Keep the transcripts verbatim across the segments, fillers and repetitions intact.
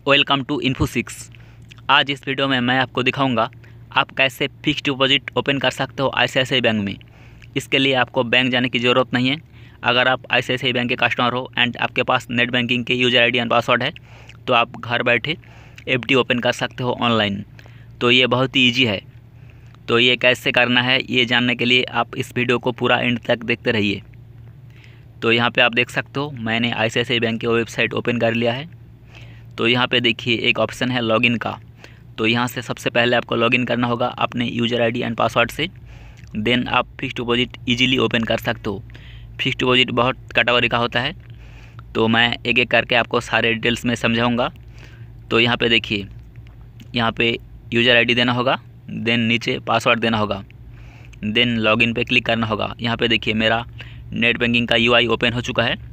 Welcome to इन्फोसिक्स। आज इस video में मैं आपको दिखाऊंगा आप कैसे फिक्स डिपॉजिट ओपन कर सकते हो आई C I C I bank में। इसके लिए आपको बैंक जाने की ज़रूरत नहीं है। अगर आप I C I C I bank के कस्टमर हो एंड आपके पास नेट बैंकिंग के user I D and password है तो आप घर बैठे एफ डी ओपन कर सकते हो ऑनलाइन। तो ये बहुत ही ईजी है। तो ये कैसे करना है ये जानने के लिए आप इस वीडियो को पूरा एंड तक देखते रहिए। तो यहाँ पे आप देख सकते हो मैंने I C I C I bank की वेबसाइट ओपन कर लिया है। तो यहाँ पे देखिए एक ऑप्शन है लॉगिन का। तो यहाँ से सबसे पहले आपको लॉगिन करना होगा अपने यूज़र आईडी एंड पासवर्ड से। देन आप फिक्स डिपॉजिट इजीली ओपन कर सकते हो। फिक्स डिपॉजिट बहुत कैटेगरी का होता है, तो मैं एक एक करके आपको सारे डिटेल्स में समझाऊंगा। तो यहाँ पे देखिए, यहाँ पे यूज़र आईडी देना होगा, देन नीचे पासवर्ड देना होगा, देन लॉगिन पे क्लिक करना होगा। यहाँ पे देखिए मेरा नेट बैंकिंग का यू आई ओपन हो चुका है।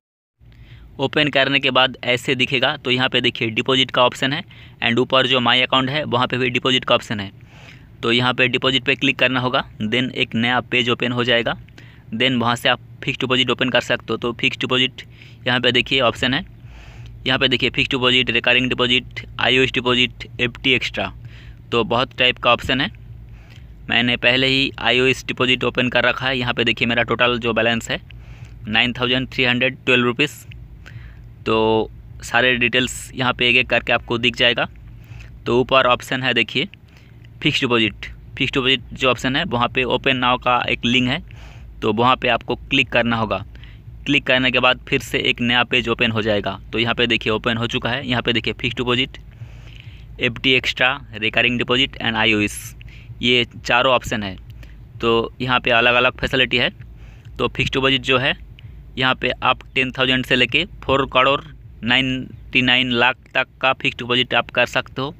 ओपन करने के बाद ऐसे दिखेगा। तो यहाँ पे देखिए डिपॉजिट का ऑप्शन है एंड ऊपर जो माई अकाउंट है वहाँ पे भी डिपॉजिट का ऑप्शन है। तो यहाँ पे डिपॉजिट पे क्लिक करना होगा, देन एक नया पेज ओपन हो जाएगा। देन वहाँ से आप फिक्स डिपॉजिट ओपन कर सकते हो। तो फिक्स डिपॉजिट यहाँ पे देखिए ऑप्शन है। यहाँ पे देखिए fix deposit, recurring deposit, I O S deposit, F D extra. तो बहुत टाइप का ऑप्शन है। मैंने पहले ही I O S deposit open कर रखा है। यहाँ पे देखिए मेरा टोटल जो बैलेंस है nine thousand three hundred twelve rupees. तो सारे डिटेल्स यहाँ पे एक एक करके आपको दिख जाएगा। तो ऊपर ऑप्शन है देखिए फिक्स डिपॉजिट। फिक्स डिपॉजिट जो ऑप्शन है वहाँ पे ओपन नाउ का एक लिंक है, तो वहाँ पे आपको क्लिक करना होगा। क्लिक करने के बाद फिर से एक नया पेज ओपन हो जाएगा। तो यहाँ पे देखिए ओपन हो चुका है। यहाँ पे देखिए fix deposit, F D extra, recurring deposit and I O S, ये चारों ऑप्शन है। तो यहाँ पे अलग अलग फैसिलिटी है। तो फिक्स डिपॉजिट जो है यहाँ पे आप टेन थाउजेंड से लेके four crore ninety nine lakh तक का फिक्स डिपॉजिट आप कर सकते हो।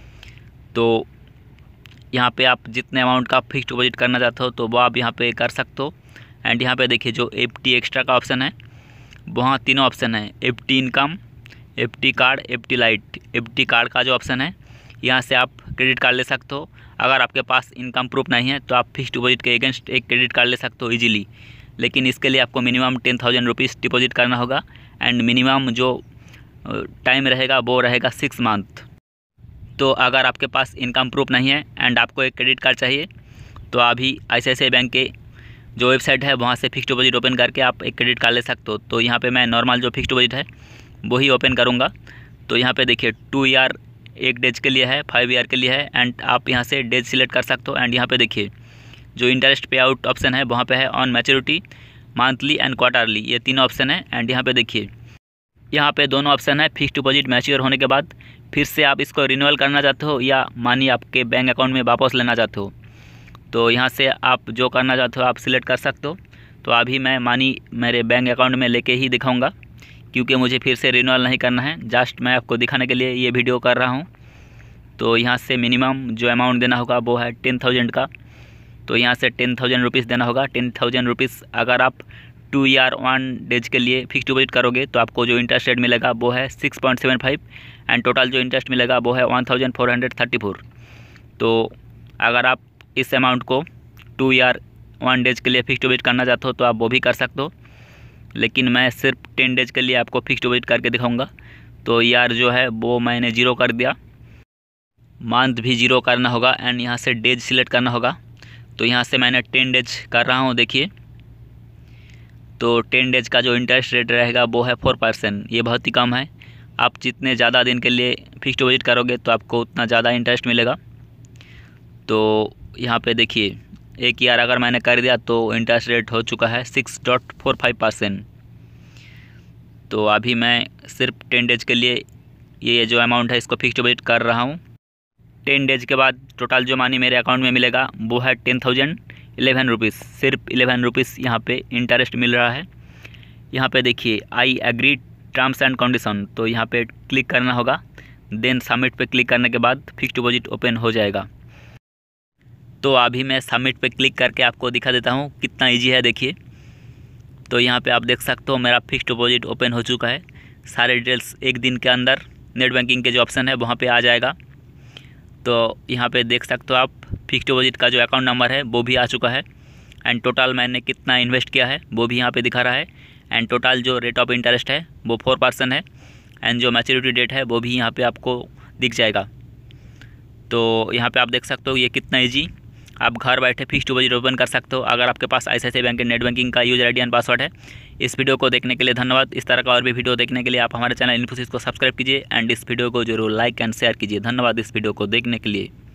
तो यहाँ पे आप जितने अमाउंट का फिक्स डिपॉजिट करना चाहते हो तो वो आप यहाँ पे कर सकते हो। एंड यहाँ पे देखिए जो एफ डी एक्स्ट्रा का ऑप्शन है वहाँ तीनों ऑप्शन है, F D income, F D card, F D light. F D card का जो ऑप्शन है यहाँ से आप क्रेडिट कार्ड ले सकते हो। अगर आपके पास इनकम प्रूफ नहीं है तो आप फिक्स डिपॉजिट के अगेंस्ट एक क्रेडिट कार्ड ले सकते हो ईजिली। लेकिन इसके लिए आपको minimum ten thousand rupees deposit करना होगा एंड मिनिमम जो टाइम रहेगा वो रहेगा सिक्स मंथ। तो अगर आपके पास इनकम प्रूफ नहीं है एंड आपको एक क्रेडिट कार्ड चाहिए तो अभी आई C I C I bank के जो वेबसाइट है वहाँ से फिक्स डिपॉजिट ओपन करके आप एक क्रेडिट कार्ड ले सकते हो। तो यहाँ पे मैं नॉर्मल जो फिक्स डिपॉजिट है वही ओपन करूँगा। तो यहाँ पे देखिए टू ईयर एक डेज के लिए है, फाइव ईयर के लिए है एंड आप यहाँ से डेज सिलेक्ट कर सकते हो। एंड यहाँ पे देखिए जो इंटरेस्ट पे आउट ऑप्शन है वहाँ पे है on maturity, monthly and quarterly, ये तीनों ऑप्शन है। एंड यहाँ पे देखिए यहाँ पे दोनों ऑप्शन है। फिक्स डिपॉजिट मैच्योर होने के बाद फिर से आप इसको रिन्यूअल करना चाहते हो या मानी आपके बैंक अकाउंट में वापस लेना चाहते हो, तो यहाँ से आप जो करना चाहते हो आप सिलेक्ट कर सकते हो। तो अभी मैं मानी मेरे बैंक अकाउंट में लेके ही दिखाऊँगा क्योंकि मुझे फिर से रिन्यूअल नहीं करना है, जस्ट मैं आपको दिखाने के लिए ये वीडियो कर रहा हूँ। तो यहाँ से मिनिमम जो अमाउंट देना होगा वो है टेन थाउजेंड का। तो यहाँ से टेन थाउजेंड रुपीज़ देना होगा। टेन थाउजेंड रुपीज़ अगर आप टू ईयर वन डेज के लिए फिक्स डिपॉजिट करोगे तो आपको जो इंटरेस्ट रेट मिलेगा वो है six point seven five and total जो इंटरेस्ट मिलेगा वो है one thousand four hundred thirty four. तो अगर आप इस अमाउंट को टू ईयर वन डेज के लिए फिक्स डिपॉजिट करना चाहते हो तो आप वो भी कर सकते हो, लेकिन मैं सिर्फ टेन डेज के लिए आपको फिक्स डिपॉजिट करके दिखाऊँगा। तो ईयर जो है वो मैंने जीरो कर दिया, मंथ भी जीरो करना होगा एंड यहाँ से डेज सिलेक्ट करना होगा। तो यहाँ से मैंने टेन डेज कर रहा हूँ देखिए। तो टेन डेज का जो इंटरेस्ट रेट रहेगा वो है फोर परसेंट, ये बहुत ही कम है। आप जितने ज़्यादा दिन के लिए फिक्स डिपॉजिट करोगे तो आपको उतना ज़्यादा इंटरेस्ट मिलेगा। तो यहाँ पे देखिए एक ईयर अगर मैंने कर दिया तो इंटरेस्ट रेट हो चुका है six dot four five percent. तो अभी मैं सिर्फ टेन डेज के लिए ये जो अमाउंट है इसको फिक्स डिपॉजिट कर रहा हूँ। टेन डेज के बाद टोटल जो मनी मेरे अकाउंट में मिलेगा वो है टेन थाउजेंड इलेवन रुपीज़। सिर्फ इलेवन रुपीज़ यहाँ पे इंटरेस्ट मिल रहा है। यहाँ पे देखिए I agree terms and condition, तो यहाँ पे क्लिक करना होगा। देन सबमिट पे क्लिक करने के बाद फिक्स डिपॉजिट ओपन हो जाएगा। तो अभी मैं सबमिट पे क्लिक करके आपको दिखा देता हूँ कितना ईजी है देखिए। तो यहाँ पे आप देख सकते हो मेरा फिक्स डिपॉजिट ओपन हो चुका है। सारे डिटेल्स एक दिन के अंदर नेट बैंकिंग के जो ऑप्शन है वहाँ पर आ जाएगा। तो यहाँ पे देख सकते हो आप फिक्स डिपॉजिट का जो अकाउंट नंबर है वो भी आ चुका है एंड टोटल मैंने कितना इन्वेस्ट किया है वो भी यहाँ पे दिखा रहा है। एंड टोटल जो रेट ऑफ इंटरेस्ट है वो फोर परसेंट है एंड जो मैच्योरिटी डेट है वो भी यहाँ पे आपको दिख जाएगा। तो यहाँ पे आप देख सकते हो ये कितना ईजी, आप घर बैठे फिक्स्ड डिपॉजिट ओपन कर सकते हो अगर आपके पास I C I C I bank के नेट बैंकिंग का user I D and password है। इस वीडियो को देखने के लिए धन्यवाद। इस तरह का और भी वीडियो देखने के लिए आप हमारे चैनल इन्फोसिस को सब्सक्राइब कीजिए एंड इस वीडियो को जरूर लाइक एंड शेयर कीजिए। धन्यवाद इस वीडियो को देखने के लिए।